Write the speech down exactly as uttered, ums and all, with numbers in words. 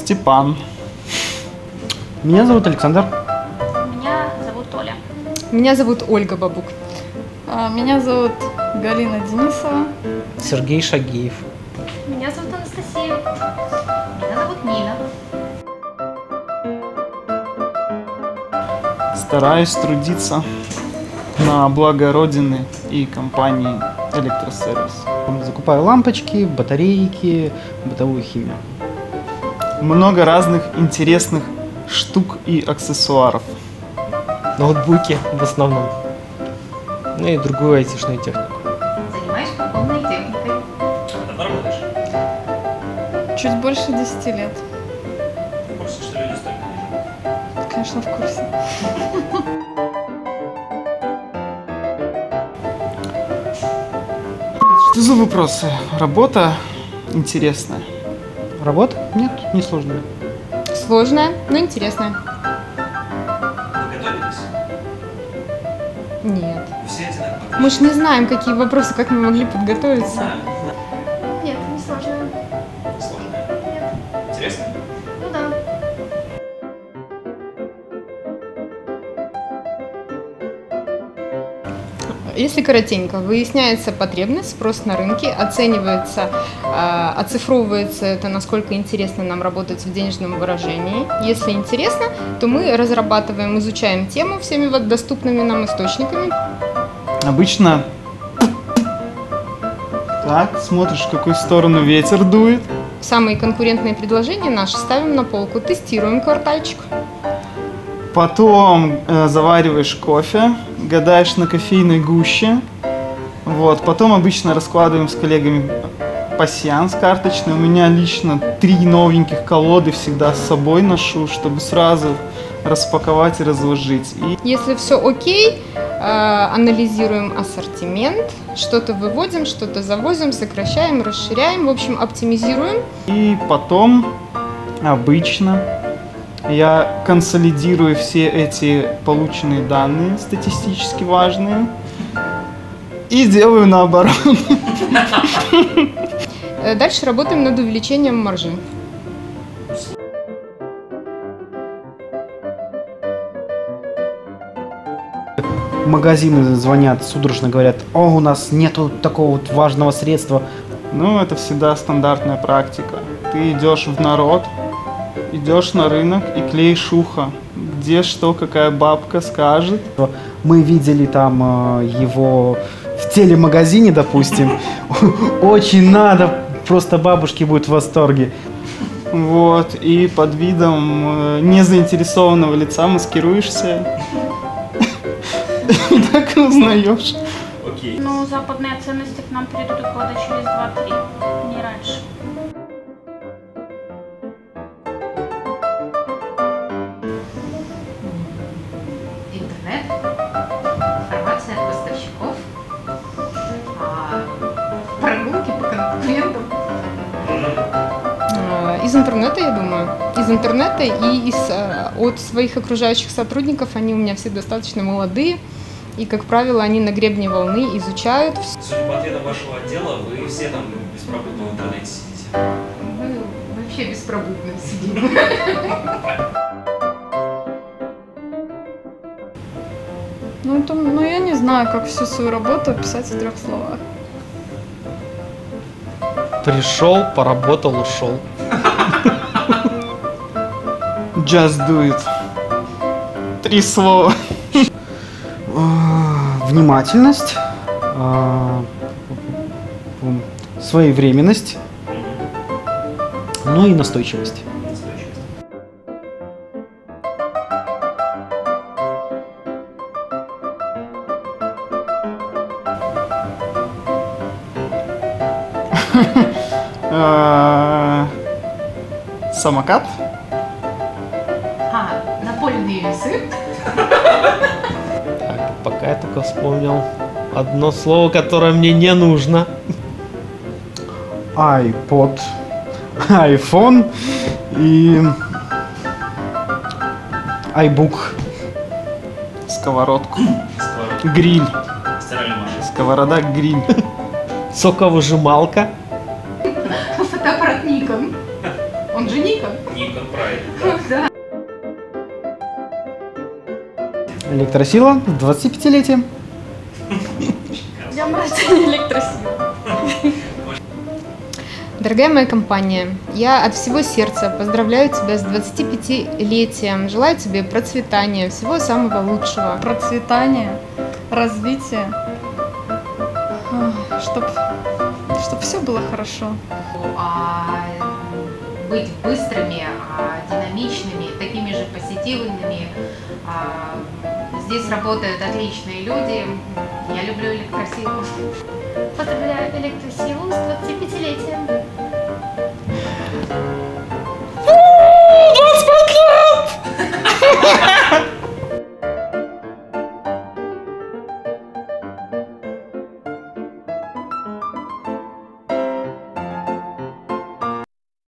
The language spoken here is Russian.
Степан. Меня зовут Александр. Меня зовут Оля. Меня зовут Ольга Бабук. А, меня зовут Галина Денисова. Сергей Шагиев. Меня зовут Анастасия. Меня зовут Нина. Стараюсь трудиться на благо Родины и компании Электросервис. Закупаю лампочки, батарейки, бытовую химию. Много разных интересных штук и аксессуаров. Ноутбуки в основном. Ну и другую айтишную технику. Занимаюсь кухонной техникой. Давно работаешь? Чуть больше десяти лет. В курсе, что люди столько не живут? Конечно, в курсе. Что за вопросы? Работа интересная. Работа? Нет, не сложная. Сложная, но интересная. Вы готовились? Нет. Все одинаковые. Мы ж не знаем, какие вопросы, как мы могли подготовиться. Знаю. Нет, не сложно. Сложно. Нет. Интересно? Ну да. Если коротенько, выясняется потребность, спрос на рынке, оценивается, э, оцифровывается это, насколько интересно нам работать в денежном выражении. Если интересно, то мы разрабатываем, изучаем тему всеми вот доступными нам источниками. Обычно так, смотришь, в какую сторону ветер дует. Самые конкурентные предложения наши ставим на полку, тестируем квартальчик. Потом э, завариваешь кофе, гадаешь на кофейной гуще. Вот. Потом обычно раскладываем с коллегами пасьянс карточный. У меня лично три новеньких колоды всегда с собой ношу, чтобы сразу распаковать и разложить. И Если все окей, э, анализируем ассортимент, что-то выводим, что-то завозим, сокращаем, расширяем, в общем, оптимизируем. И потом обычно я консолидирую все эти полученные данные, статистически важные, и делаю наоборот. Э, Дальше работаем над увеличением маржи. Магазины звонят, судорожно говорят: о, у нас нету такого вот важного средства. Ну, это всегда стандартная практика. Ты идешь в народ, идешь на рынок и клеишь ухо, где что, какая бабка скажет. Мы видели там э, его в телемагазине, допустим. Очень надо, просто бабушки будут в восторге. Вот, и под видом э, незаинтересованного лица маскируешься. И так и узнаешь. Окей. Ну, западные ценности к нам придут года через два-три, не раньше. Интернет, информация от поставщиков, а, прогулки по конкурентам. Э, Из интернета, я думаю. Из интернета и из, э, от своих окружающих сотрудников. Они у меня все достаточно молодые. И, как правило, они на гребне волны изучают. Судя по ответам вашего отдела, вы все там беспробудно в интернете сидите. Мы вообще беспробудно сидим. Ну, это, ну, я не знаю, как всю свою работу описать в трех словах. Пришел, поработал, ушел. Just do it. Три слова. Внимательность, э, своевременность, ну и настойчивость. Э, Самокат. А, напольные весы. Так, пока я только вспомнил одно слово, которое мне не нужно. iPod, iPhone и iBook. Сковородку. Сковородка. Гриль. Стиральная машина. Сковорода, гриль. Соковыжималка. Фотоаппарат Nikon. Он же Nikon. Никон. этом прайде. Электросила с двадцатипятилетием. Я рождения электросилы. Дорогая моя компания, я от всего сердца поздравляю тебя с двадцатипятилетием. Желаю тебе процветания, всего самого лучшего. Процветание, развитие. Чтоб, чтоб все было хорошо. А, быть быстрыми, а, динамичными, такими же позитивными. А, здесь работают отличные люди. Я люблю электросилу. Поздравляю электросилу с двадцатипятилетием. двадцать пять лет!